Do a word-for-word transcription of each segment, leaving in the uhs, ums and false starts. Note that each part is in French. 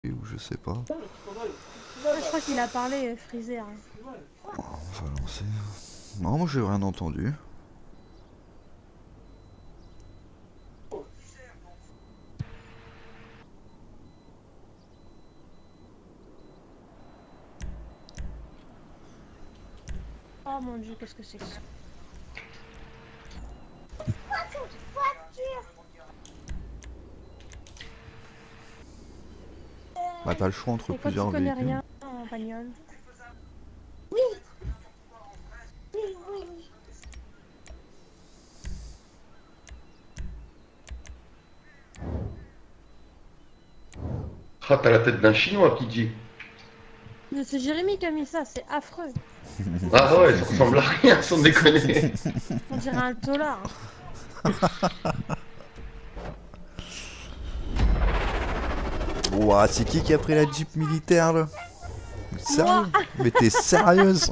ou je sais pas. Je crois qu'il a parlé, Freezer. Oh, on va lancer. Non, moi j'ai rien entendu. Oh mon dieu, qu'est-ce que c'est que ça? Bah t'as le choix entre Et quand plusieurs tu connais véhicules. rien en bagnole. Oui. Oui, oui. Ah, t'as la tête d'un chinois, Pidgey. Mais c'est Jérémy qui a mis ça, c'est affreux. Ah ouais, ça ressemble à rien, sans déconner. On dirait un tolard. Ouah, c'est qui qui a pris la Jeep militaire là? Sérieux? Mais t'es sérieuse?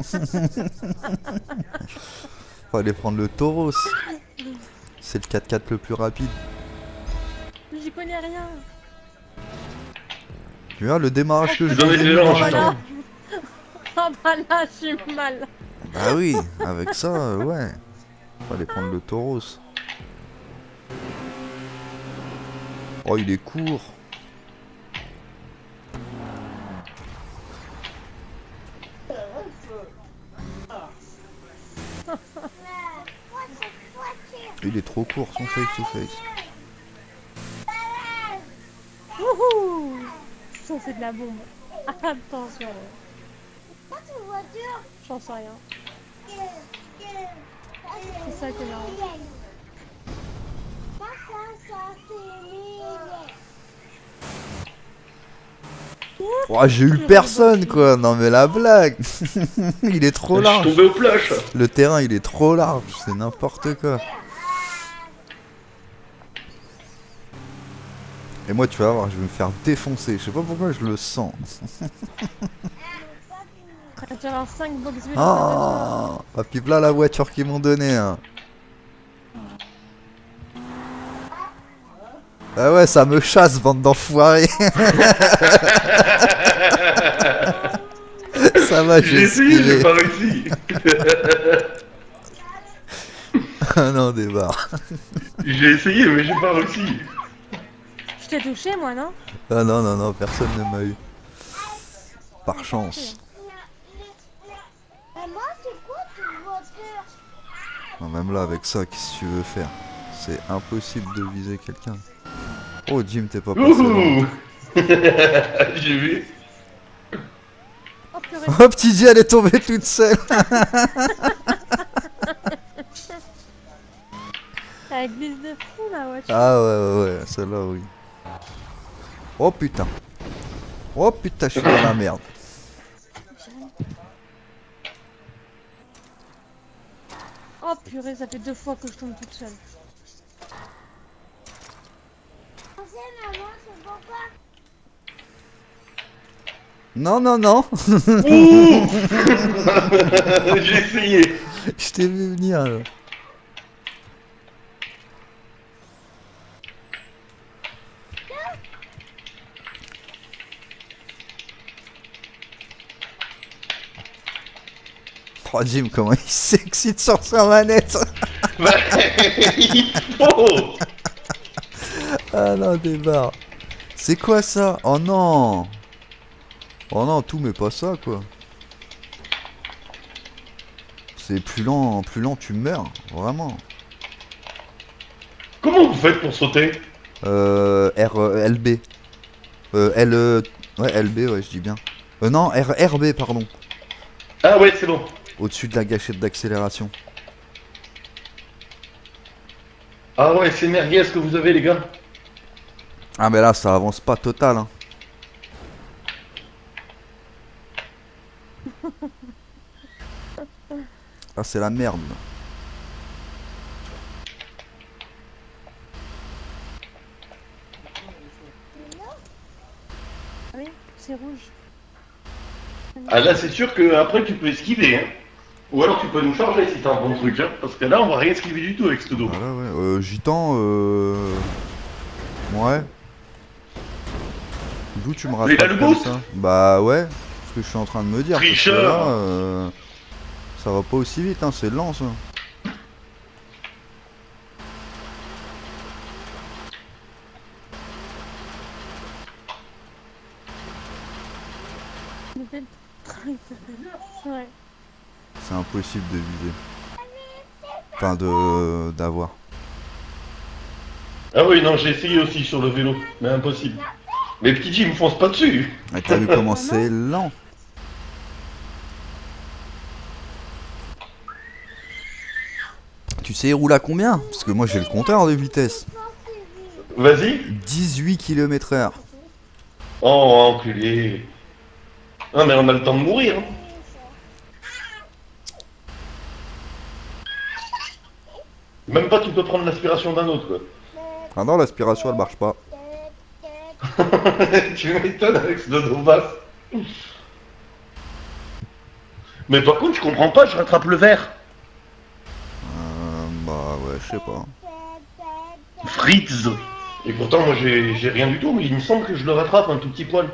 Fallait prendre le Tauros. C'est le quatre quatre le plus rapide. J'y connais rien. Tu vois le démarrage que je J'en ai faisais déjà dans lancé. le temps. Oh bah là, je suis mal. Bah oui, avec ça, euh, ouais. Fallait prendre le Tauros. Oh, il est court. Il est trop court, son face to face. Wouhou. Ça c'est de la bombe. Attention. J'en sais rien. C'est ça qui est marrant. Oh, j'ai eu personne quoi. Non mais la blague. Il est trop Je suis large. tombé au plage. Le terrain il est trop large. C'est n'importe quoi. Et moi tu vas voir, je vais me faire défoncer. Je sais pas pourquoi je le sens. Tu vas avoir cinq box V. Ah, ah puis là la voiture qu'ils m'ont donnée. Hein. Ah ouais, ça me chasse, bande d'enfoirés. Ça va, J'ai essayé, j'ai esquivé. pas réussi. Ah non, des barres. J'ai essayé, mais j'ai pas réussi. Je t'ai touché moi, non? Ah non, non, non, personne ne m'a eu. Par chance. Maman, c'est quoi cette voiture? Non, même là, avec ça, qu'est-ce que tu veux faire? C'est impossible de viser quelqu'un. Oh, Jim, t'es pas passé loin. Ouh. J'ai vu. Oh purée. Oh, petit J, elle est tombée toute seule. Elle glisse de fou la voiture. Ah ouais, ouais, ouais, celle-là, oui. Oh putain. Oh putain, je suis dans la merde. Oh purée, ça fait deux fois que je tombe toute seule. Maman, c'est pourquoi? Non, non, non. Ouh. J'ai essayé. Je t'ai vu venir là. Oh Jim, comment il s'excite sur sa manette. Bah, il faut. Ah non, des barres. C'est quoi ça? Oh non. Oh non, tout mais pas ça quoi. C'est plus lent, plus lent tu meurs, vraiment. Comment vous faites pour sauter? Euh, R, euh, L B. Euh, L, euh, ouais, L B, ouais, je dis bien. Euh, non, R, R B, pardon. Ah ouais, c'est bon. Au-dessus de la gâchette d'accélération. Ah ouais, c'est merguez ce que vous avez, les gars. Ah mais là, ça avance pas total, hein. Ah, c'est la merde. Là. Ah oui, c'est rouge. Ah là, c'est sûr que après tu peux esquiver, hein. Ou alors tu peux nous charger si t'as un bon truc, hein. Parce que là, on va rien esquiver du tout avec ce dos. Voilà, ouais. Euh, Gitan, euh... Ouais. D'où tu me Mais il a rattrapes le comme boost. ça? Bah ouais, ce que je suis en train de me dire. Parce que Tricheur. là, euh, ça va pas aussi vite, hein, c'est lent ça. Le fait- Ouais. C'est impossible de viser. Enfin, de d'avoir. Ah oui, non, j'ai essayé aussi sur le vélo, mais impossible. Mais petit G, il me fonce pas dessus. Mais t'as vu comment Ah non. c'est lent? Tu sais, il roule à combien? Parce que moi j'ai le compteur de vitesse. Vas-y. dix-huit kilomètres heure. Oh, enculé. Ah, mais on a le temps de mourir. Hein. Même pas tu peux prendre l'aspiration d'un autre, quoi. Ah non, l'aspiration elle marche pas. Tu m'étonnes avec ce dodo basse. Mais par contre, je comprends pas, je rattrape le vert. Euh, bah ouais, je sais pas. Fritz. Et pourtant, moi, j'ai j'ai rien du tout, mais il me semble que je le rattrape un tout petit poil.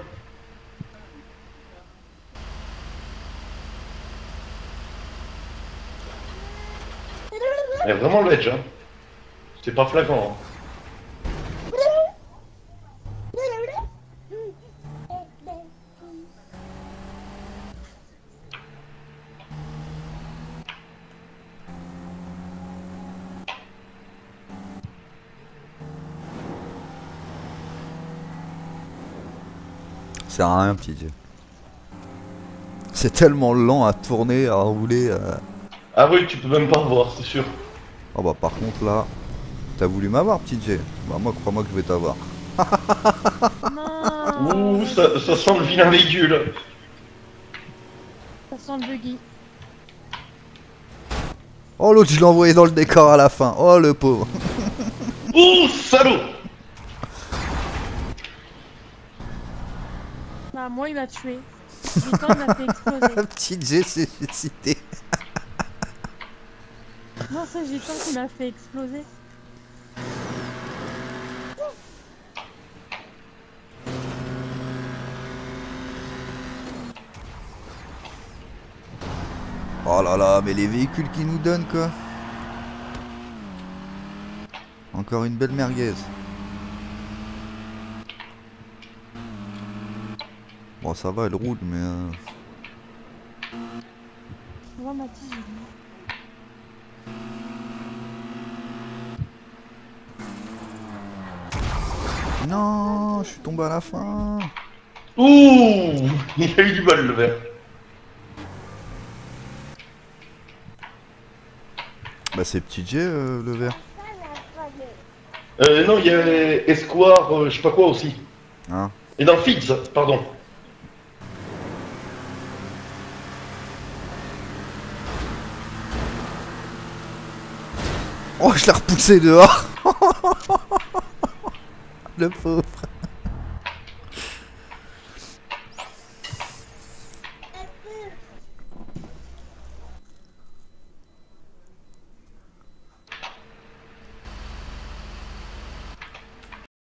Elle est vraiment ledge, hein. C'est pas flagrant, hein. Ça sert à rien, petit Dieu. C'est tellement lent à tourner, à rouler. euh. Ah oui, tu peux même pas revoir, c'est sûr. Oh bah par contre là, t'as voulu m'avoir, petit J. Bah moi, crois-moi que je vais t'avoir. Non. Ouh, ça, ça sent le vilain véhicule. Ça sent le buggy. Oh l'autre, je l'ai envoyé dans le décor à la fin. Oh le pauvre. Ouh, salaud. Bah, moi, il m'a tué. Gitan, il m'a fait exploser. Petit J s'est cité. Non, c'est Gitan qui m'a fait exploser. Oh là là, mais les véhicules qu'ils nous donnent quoi. Encore une belle merguez. Bon ça va, elle roule mais... Euh... Moi, Mathis, j'ai dit. Non, je suis tombé à la fin. Ouh, il a eu du mal, le vert. Bah c'est petit J euh, le vert. Euh, non, il y a Esquire, euh, je sais pas quoi aussi. Hein. Et dans Fitz, pardon. Oh, je l'ai repoussé dehors. Le pauvre.